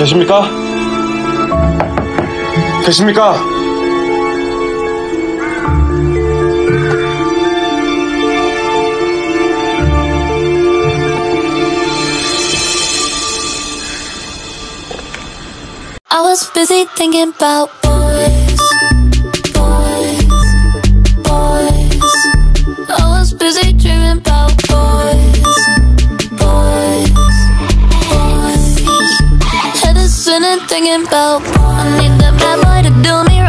계십니까? 계십니까? I was busy thinking about boys. I was busy dreaming about boys. Head is spinning thinking about boys. I need that bad boy to do me